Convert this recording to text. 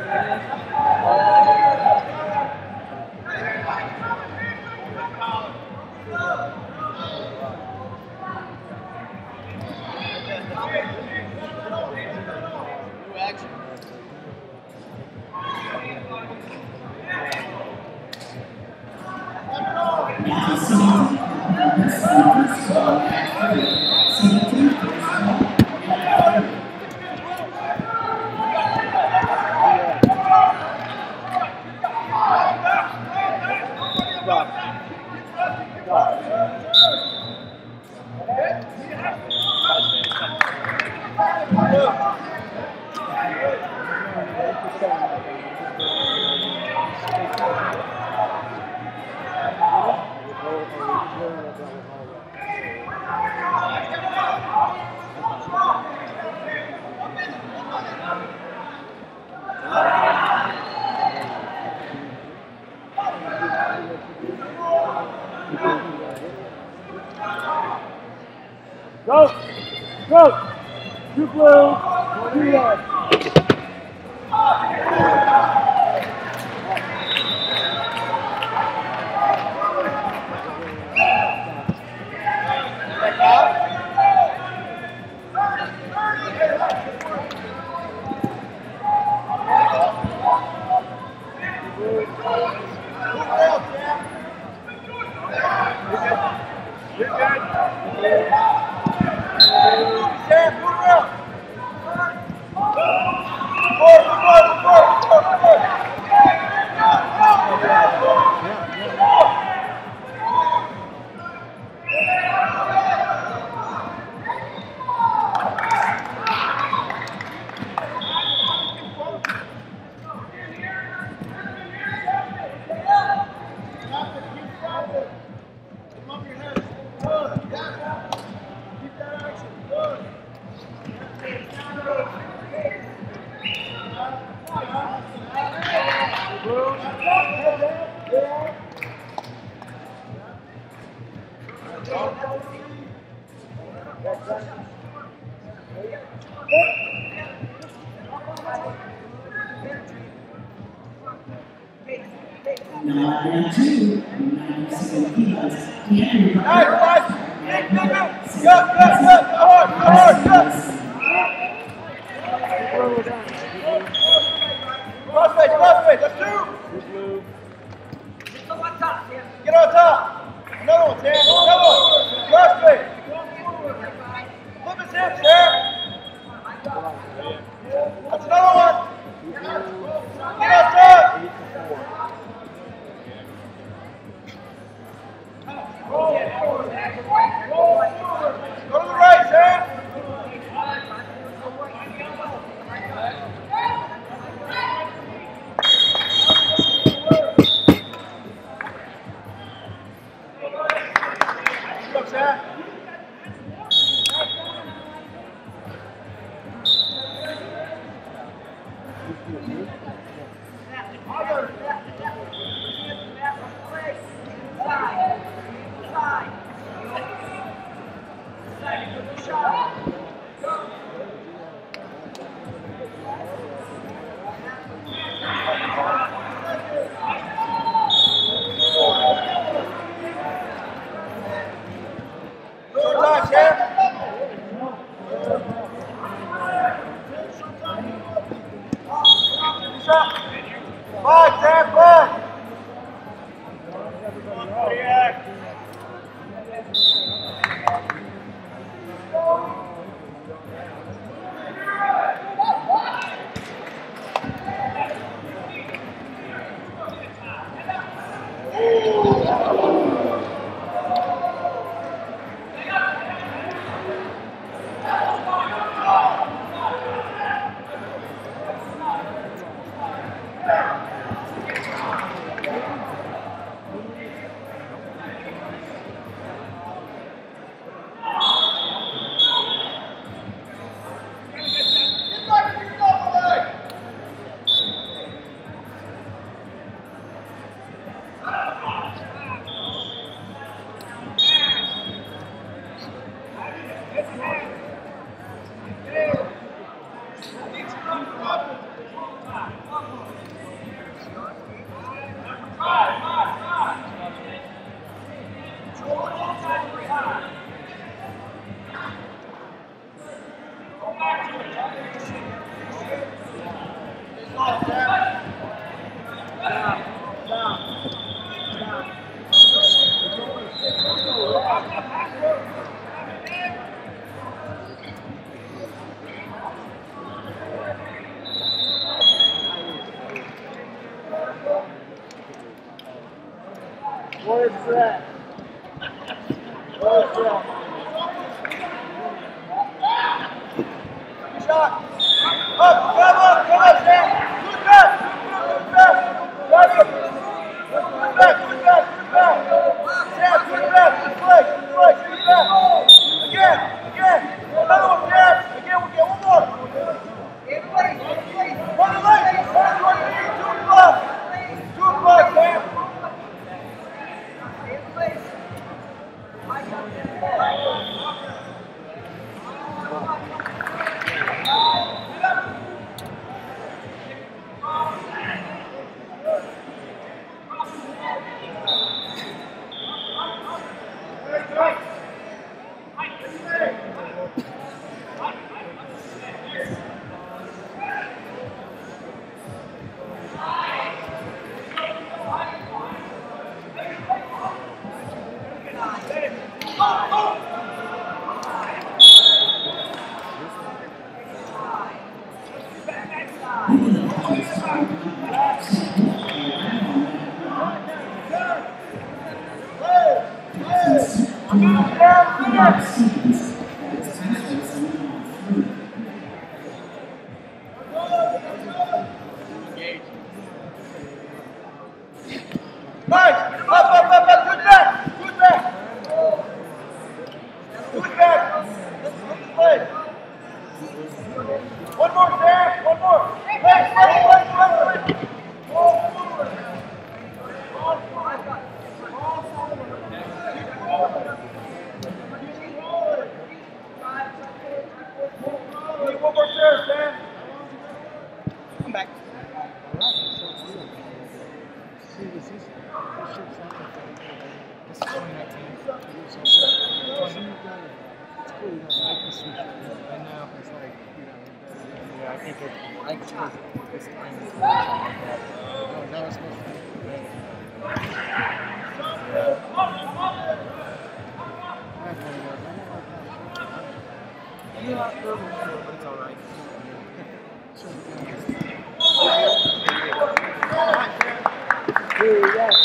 Go! Go! 2 blue, 2 red. Get on top. Another one, Sam. Another one. Crossfade. Flip his hips, Sam. That's another one. Get on top. Go to the right, Sam. set. Well set. Shot. Up, come on, Sam. Good back. Good back. Got it. Good back. Sam, good back. Good play. Good back. Again. Another one, Sam. Again, we'll get one more. On the leg. Two o'clock, Sam. Nice! Up! Good back! Let's play. One more, Sam! One more! Play! One more there, Sam! Come back. I think it's this time is no, now it's supposed to be but it's alright. Here we go.